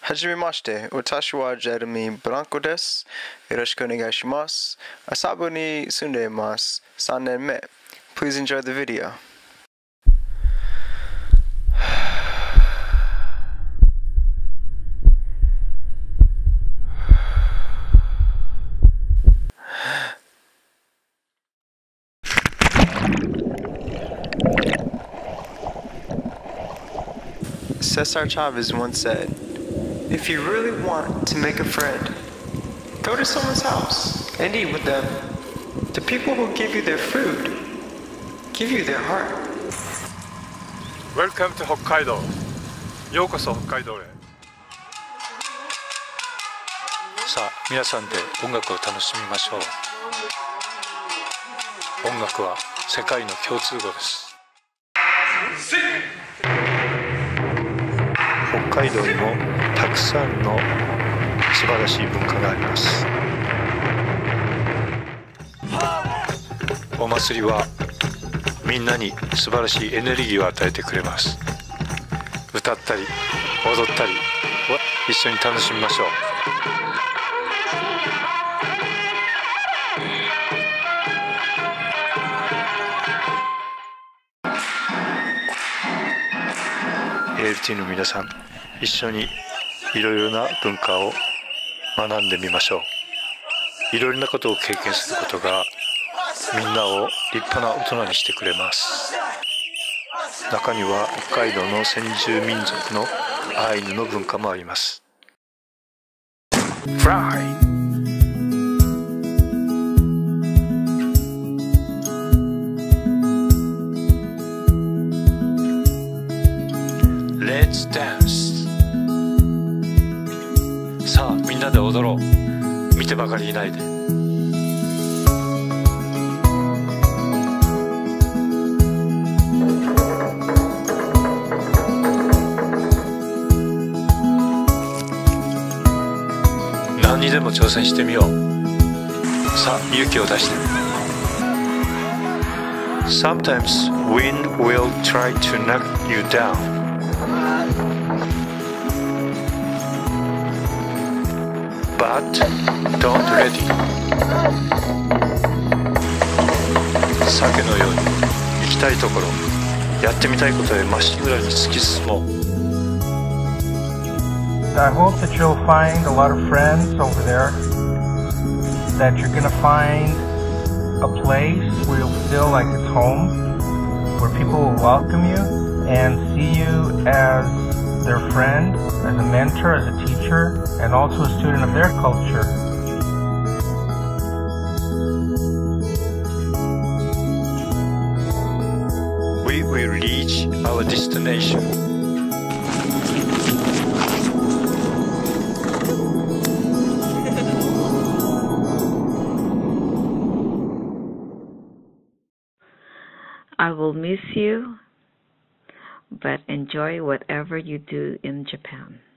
はじめまして、私はジェレミー・ブランコです。よろしくお願いします。アサブに住んでいます。3年目。Please enjoy the video. Cesar Chavez once said, "If you really want to make a friend, go to someone's house and eat with them. The people who give you their food, give you their heart." Welcome to 北海道。ようこそ北海道へ。さあ、皆さんで音楽を楽しみましょう。音楽は世界の共通語です。北海道にもたくさんの素晴らしい文化があります。お祭りはみんなに素晴らしいエネルギーを与えてくれます。歌ったり踊ったり一緒に楽しみましょう。ALT の皆さん、一緒にいろいろな文化を学んでみましょう。いろいろなことを経験することがみんなを立派な大人にしてくれます。中には北海道の先住民族のアイヌの文化もあります。フライLet's dance。 さあみんなで踊ろう。見てばかりいないで。何にでも挑戦してみよう。さあ勇気を出して。 Sometimes wind will try to knock you down.But don't let it. 鮭のように行きたいところ、やってみたいことへまっしぐらに突き進もう。 I hope that you'll find a lot of friends over there, that you're going to find a place where you'll feel like it's home, where people will welcome you and see you as their friend, as a mentor, as a teacher, and also a student of their culture. We will reach our destination. I will miss you, but enjoy whatever you do in Japan.